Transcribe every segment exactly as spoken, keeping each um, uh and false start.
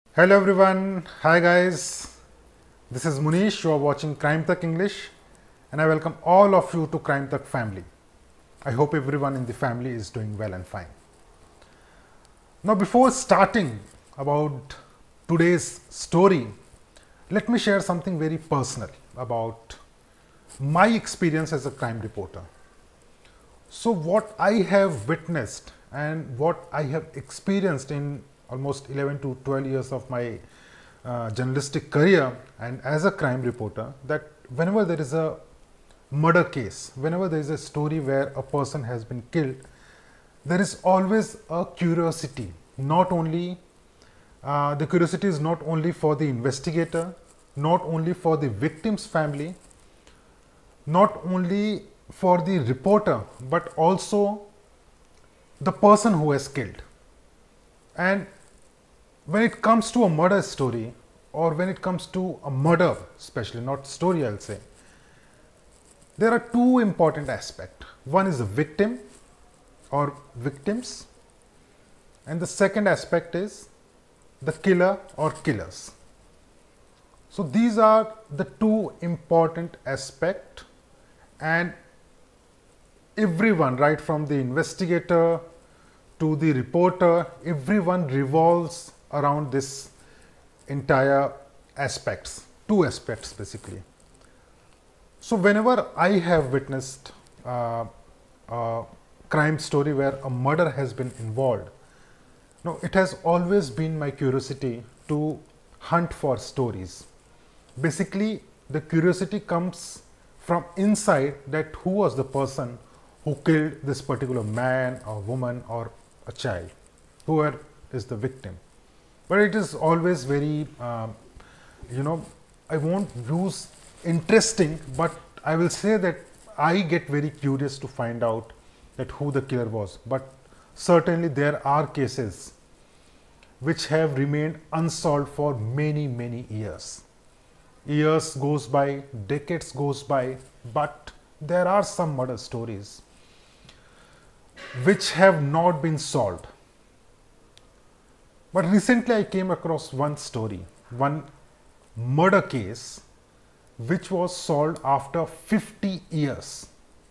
Hello everyone, hi guys, this is Munish, you are watching Crime Tech English and I welcome all of you to Crime Tech family. I hope everyone in the family is doing well and fine. Now before starting about today's story, let me share something very personal about my experience as a crime reporter. So what I have witnessed and what I have experienced in almost eleven to twelve years of my uh, journalistic career and as a crime reporter, that whenever there is a murder case, whenever there is a story where a person has been killed, there is always a curiosity. Not only uh, the curiosity is not only for the investigator, not only for the victim's family, not only for the reporter, but also the person who has killed. And when it comes to a murder story, or when it comes to a murder, especially not story, I'll say, there are two important aspects. One is the victim or victims, and the second aspect is the killer or killers. So these are the two important aspects, and everyone, right from the investigator to the reporter, everyone revolves around this entire aspects, two aspects basically. So whenever I have witnessed uh, a crime story where a murder has been involved, now it has always been my curiosity to hunt for stories. Basically, the curiosity comes from inside, that who was the person who killed this particular man or woman or a child, whoever is the victim. But it is always very, um, you know, I won't use interesting, but I will say that I get very curious to find out that who the killer was. But certainly there are cases which have remained unsolved for many, many years. Years goes by, decades goes by, but there are some murder stories which have not been solved. But recently I came across one story, one murder case which was solved after fifty years.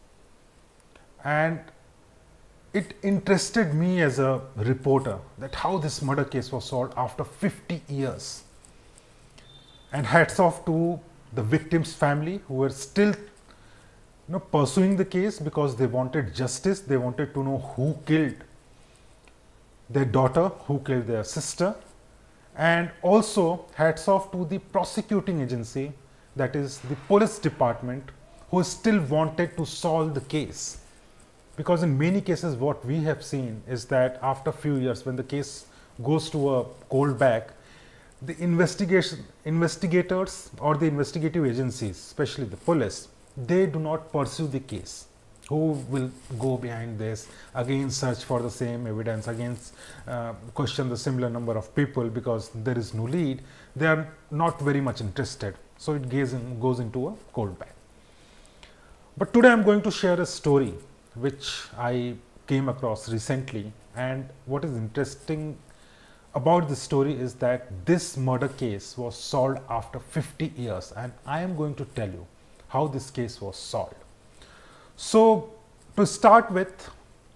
And it interested me as a reporter that how this murder case was solved after fifty years. And hats off to the victim's family who were still you know, pursuing the case because they wanted justice. They wanted to know who killed their daughter, who killed their sister. And also hats off to the prosecuting agency, that is the police department, who still wanted to solve the case. Because in many cases what we have seen is that after a few years, when the case goes to a cold back, the investigation investigators or the investigative agencies, especially the police, they do not pursue the case. Who will go behind this, again search for the same evidence, again uh, question the similar number of people because there is no lead. They are not very much interested. So it goes, in, goes into a cold bag. But today I am going to share a story which I came across recently, and what is interesting about this story is that this murder case was solved after fifty years, and I am going to tell you how this case was solved. So to start with,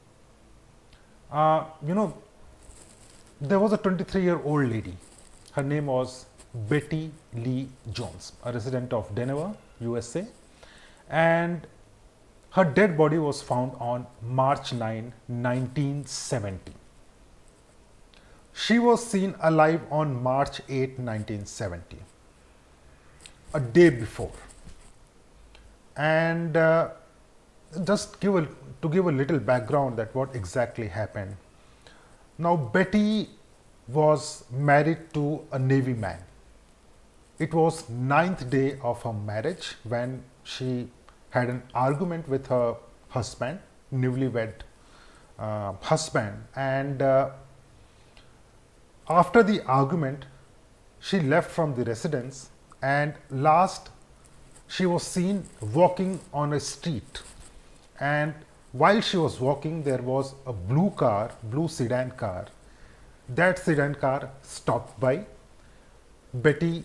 uh, you know, there was a twenty-three year old lady. Her name was Betty Lee Jones, a resident of Denver, U S A, and her dead body was found on March ninth, nineteen seventy. She was seen alive on March eighth, nineteen seventy, a day before. And uh, just give a, to give a little background that what exactly happened. Now Betty was married to a Navy man. It was ninth day of her marriage when she had an argument with her husband, newlywed uh, husband, and uh, after the argument she left from the residence, and last she was seen walking on a street. And while she was walking, there was a blue car, blue sedan car. That sedan car stopped by, Betty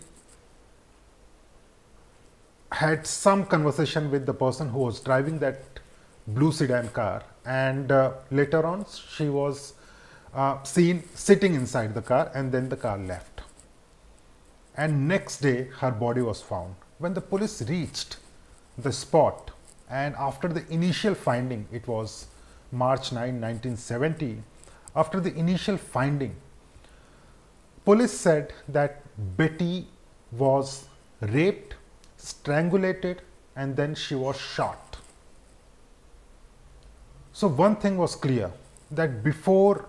had some conversation with the person who was driving that blue sedan car, and uh, later on she was uh, seen sitting inside the car, and then the car left. And next day her body was found. When the police reached the spot, and after the initial finding, it was March ninth nineteen seventy, after the initial finding, police said that Betty was raped, strangulated, and then she was shot. So one thing was clear, that before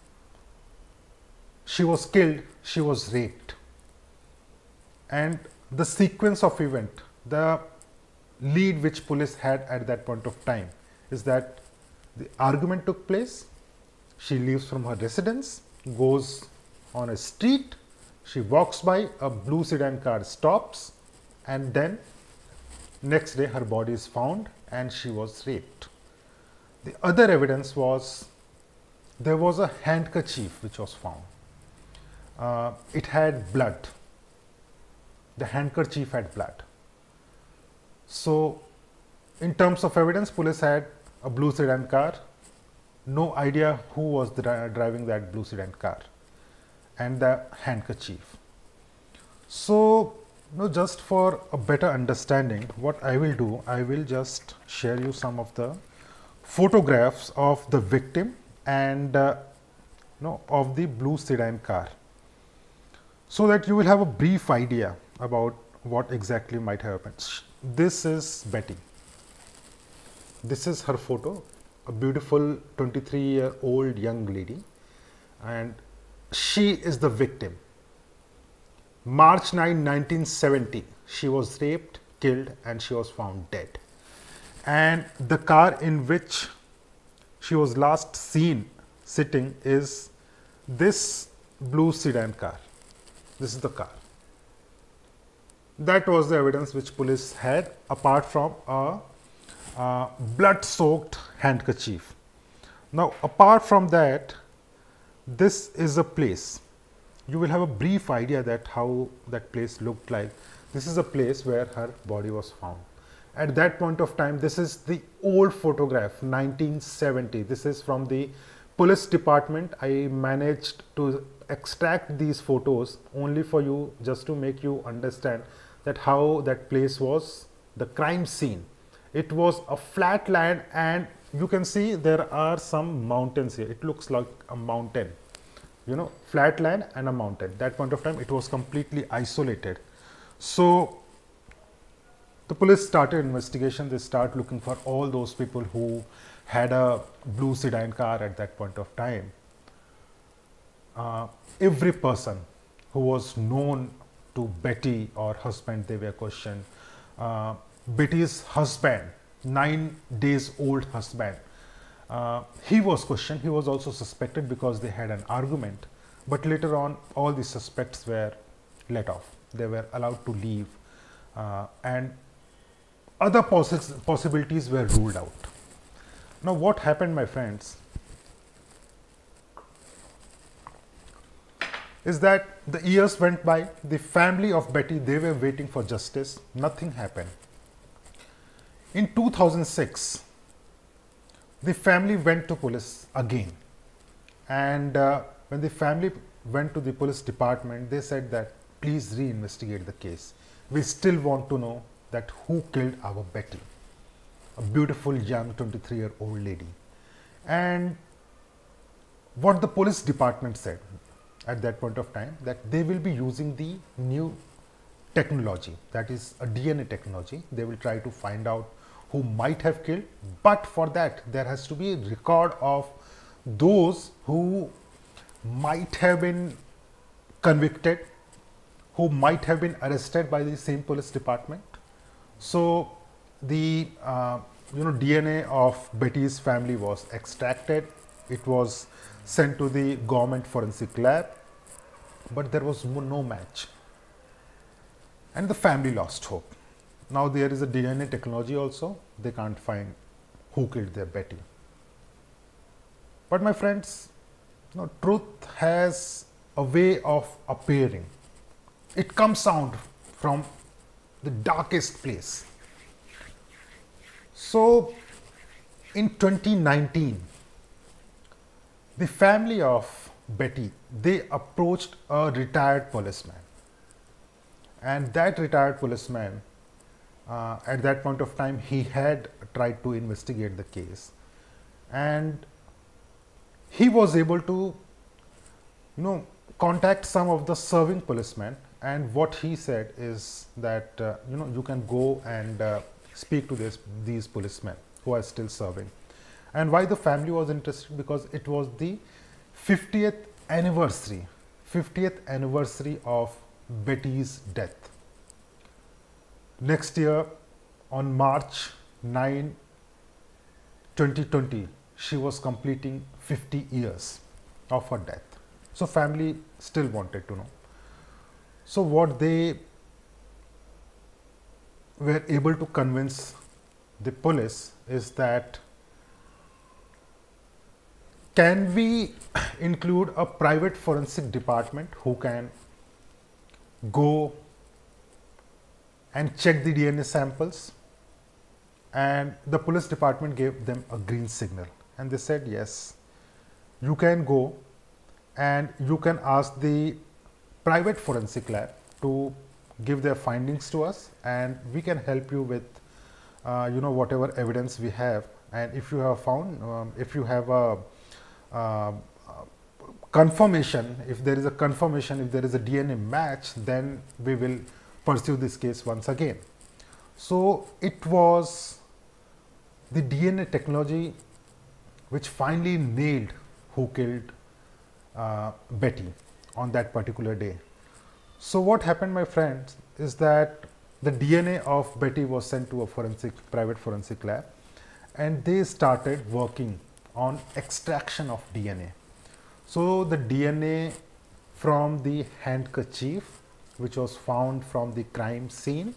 she was killed, she was raped. And the sequence of event, the lead which police had at that point of time is that the argument took place, she leaves from her residence, goes on a street, she walks by, a blue sedan car stops, and then next day her body is found and she was raped. The other evidence was there was a handkerchief which was found. Uh, it had blood. The handkerchief had blood. So, in terms of evidence, police had a blue sedan car, no idea who was dri driving that blue sedan car, and the handkerchief. So, you know, just for a better understanding, what I will do, I will just share you some of the photographs of the victim and uh, you know, of the blue sedan car, so that you will have a brief idea about what exactly might have happened. This is Betty. This is her photo, a beautiful twenty-three year old young lady, and she is the victim. March ninth nineteen seventy, she was raped, killed, and she was found dead. And the car in which she was last seen sitting is this blue sedan car. This is the car. That was the evidence which police had, apart from a, a blood-soaked handkerchief. Now, apart from that, this is a place. You will have a brief idea that how that place looked like. This is a place where her body was found. At that point of time, this is the old photograph, nineteen seventy. This is from the police department. I managed to extract these photos only for you, just to make you understand that how that place was, the crime scene. It was a flat land, and you can see there are some mountains here. It looks like a mountain, you know, flat land and a mountain. That point of time, it was completely isolated. So the police started investigation. They start looking for all those people who had a blue sedan car at that point of time. Uh, every person who was known to Betty or husband, they were questioned. Uh, Betty's husband, nine days old husband, uh, he was questioned. He was also suspected because they had an argument. But later on, all the suspects were let off. They were allowed to leave, uh, and other possi possibilities were ruled out. Now, what happened, my friends, is that the years went by. The family of Betty, they were waiting for justice. Nothing happened. In two thousand six, the family went to police again, and uh, when the family went to the police department, they said that please re-investigate the case. We still want to know that who killed our Betty, a beautiful young twenty-three year old lady. And what the police department said at that point of time, that they will be using the new technology, that is a D N A technology. They will try to find out who might have killed, but for that there has to be a record of those who might have been convicted, who might have been arrested by the same police department. So the uh, you know D N A of Betty's family was extracted. It was sent to the government forensic lab, but there was no match, and the family lost hope. Now there is a D N A technology also. They can't find who killed their Betty. But my friends, you know, truth has a way of appearing it comes out from the darkest place. So in twenty nineteen, the family of Betty, they approached a retired policeman, and that retired policeman, uh, at that point of time, he had tried to investigate the case, and he was able to, you know, contact some of the serving policemen, and what he said is that uh, you know, you can go and uh, speak to this these policemen who are still serving. And why the family was interested? Because it was the fiftieth anniversary, fiftieth anniversary of Betty's death. Next year, on March ninth, twenty twenty, she was completing fifty years of her death. So family still wanted to know. So what they were able to convince the police is that, can we include a private forensic department who can go and check the D N A samples? And the police department gave them a green signal, and they said, yes, you can go and you can ask the private forensic lab to give their findings to us, and we can help you with uh, you know, whatever evidence we have. And if you have found, um, if you have a uh, confirmation, if there is a confirmation, if there is a D N A match, then we will pursue this case once again. So it was the D N A technology which finally nailed who killed uh, Betty on that particular day. So what happened, my friends, is that the D N A of Betty was sent to a forensic, private forensic lab, and they started working on extraction of D N A. So the D N A from the handkerchief which was found from the crime scene,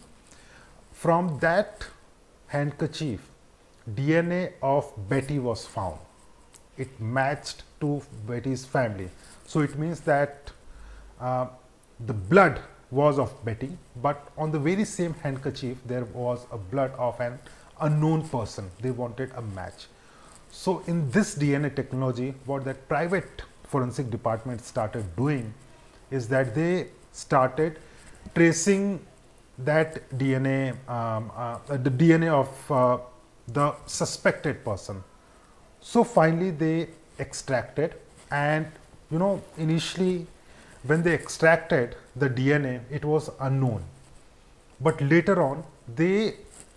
from that handkerchief D N A of Betty was found. It matched to Betty's family. So it means that uh, the blood was of Betty, but on the very same handkerchief there was a blood of an unknown person. They wanted a match. So in this D N A technology, what that private forensic department started doing is that they started tracing that D N A, um, uh, the D N A of uh, the suspected person. So finally they extracted, and you know, initially when they extracted the D N A, it was unknown, but later on they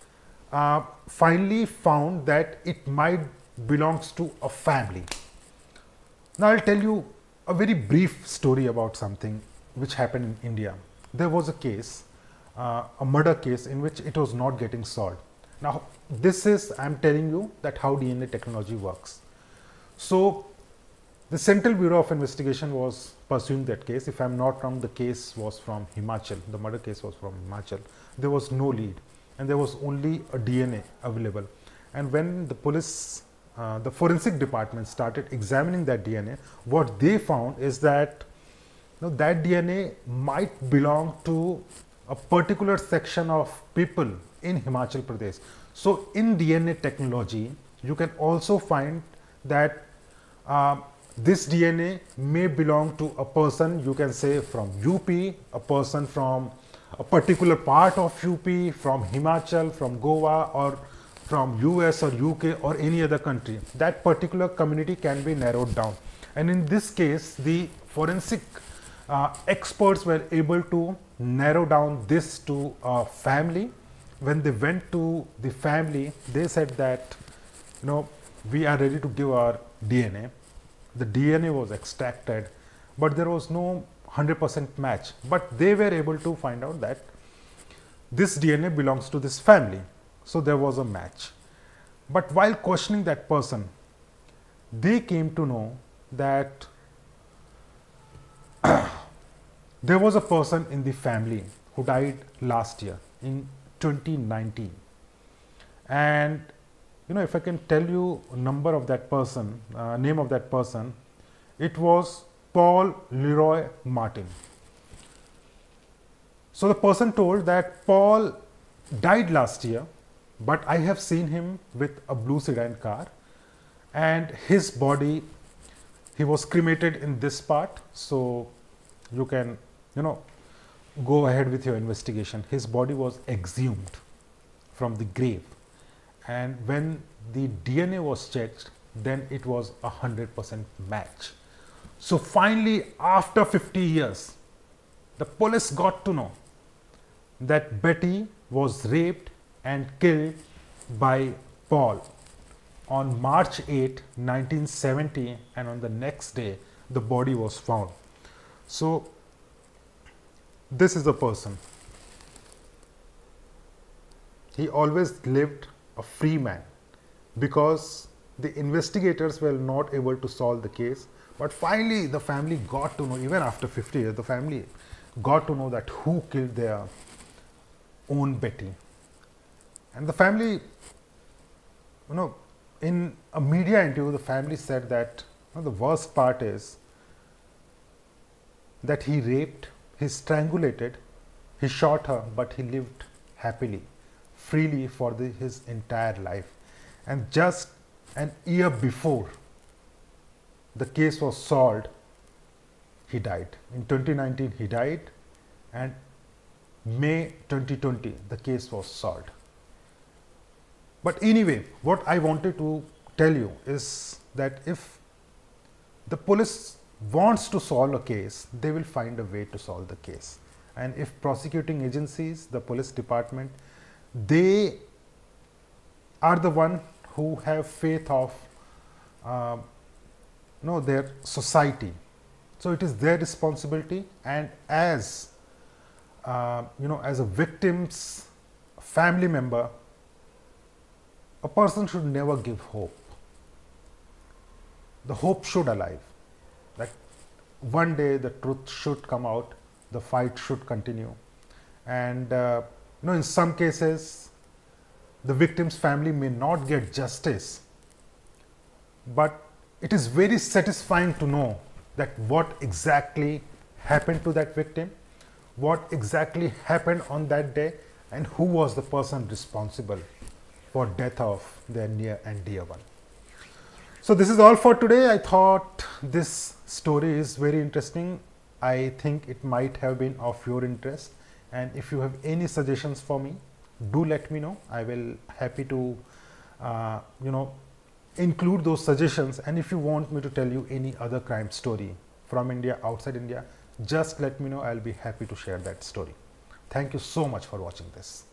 uh, finally found that it might belongs to a family. Now I'll tell you a very brief story about something which happened in India. There was a case, uh, a murder case, in which it was not getting solved. Now this is, I'm telling you that how D N A technology works. So the Central Bureau of Investigation was pursuing that case. If I'm not wrong, the case was from Himachal. The murder case was from Himachal. There was no lead, and there was only a D N A available. And when the police, uh, the forensic department started examining that D N A, what they found is that, you know, that D N A might belong to a particular section of people in Himachal Pradesh. So in D N A technology, you can also find that uh, this D N A may belong to a person, you can say from U P, a person from a particular part of U P, from Himachal, from Goa, or from U S or U K or any other country. That particular community can be narrowed down. And in this case, the forensic uh, experts were able to narrow down this to a family. When they went to the family, they said that, you know, we are ready to give our D N A. The D N A was extracted, but there was no one hundred percent match. But they were able to find out that this D N A belongs to this family. So there was a match. But while questioning that person, they came to know that there was a person in the family who died last year in twenty nineteen. And you know, if I can tell you a number of that person, uh, name of that person, it was Paul Leroy Martin. So the person told that Paul died last year, but I have seen him with a blue sedan car, and his body, he was cremated in this part. So you can, you know, go ahead with your investigation. His body was exhumed from the grave, and when the D N A was checked, then it was a hundred percent match. So finally, after fifty years, the police got to know that Betty was raped and killed by Paul on March eighth, nineteen seventy, and on the next day the body was found. So this is the person. He always lived a free man because the investigators were not able to solve the case. But finally the family got to know, even after fifty years, the family got to know that who killed their own Betty. And the family, you know, in a media interview, the family said that, you know, the worst part is that he raped, he strangulated, he shot her, but he lived happily, freely for the, his entire life. And just an year before the case was solved, he died. In twenty nineteen, he died, and May twenty twenty, the case was solved. But anyway, what I wanted to tell you is that if the police wants to solve a case, they will find a way to solve the case. And if prosecuting agencies, the police department, they are the one who have faith of uh, no, their society. So it is their responsibility, and as uh, you know, as a victim's family member, a person should never give hope. The hope should alive, that one day the truth should come out, the fight should continue. And uh, you know, in some cases, the victim's family may not get justice, but it is very satisfying to know that what exactly happened to that victim, what exactly happened on that day, and who was the person responsible for death of their near and dear one. So this is all for today. I thought this story is very interesting. I think it might have been of your interest, and if you have any suggestions for me, do let me know. I will happy to uh, you know, include those suggestions. And if you want me to tell you any other crime story from India, outside India, just let me know. I'll be happy to share that story. Thank you so much for watching this.